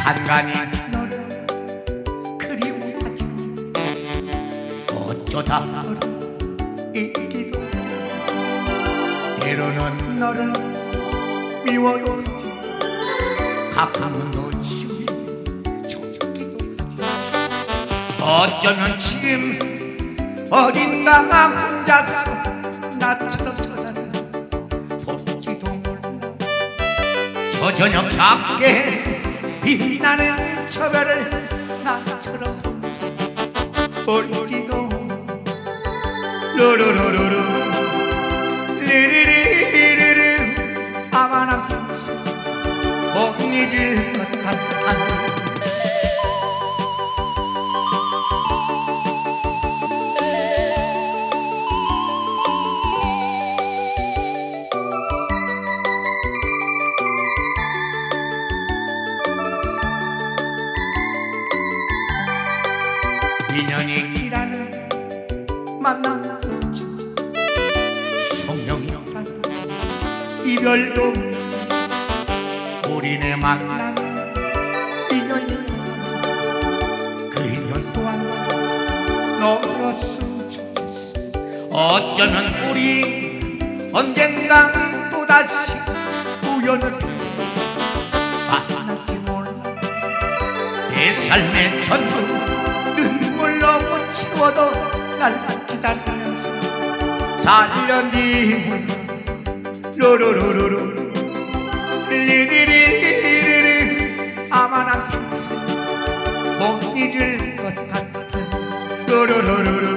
간간히 너를 그리워하지. 어쩌다 너를 잊기도 때로는 너를 미워도 하지. 가끔은 놓치기 좋기도 하지. 어쩌면 지금 어딘가 혼자서 나처럼 쳐다보지도 몰라. 저 저녁 작게 빛나는 저 별을 나처럼 볼지도. 루루루루루 리리리리리 아마 난 못 잊을 것 같아. 인연이라는 만남 성령이란 이별도 우리네 만남 인연이. 그 인연 또한 너였으면 좋겠어. 어쩌면 우리 언젠가 또다시 우연을 만날지 몰라. 내 삶의 전부 눈물로 못 채워도 날 기다리면서 살려님은 루루루루루 리리리리리 아마 난 평생 못 잊을 것 같은. 루루루루루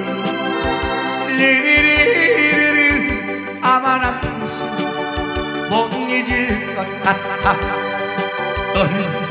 리리리리리 아마 난 평생 못 잊을 것 같아. 넌